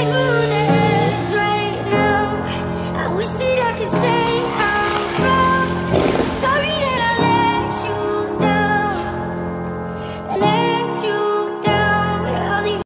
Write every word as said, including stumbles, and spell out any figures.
like we're on the edge right now. I wish that I could say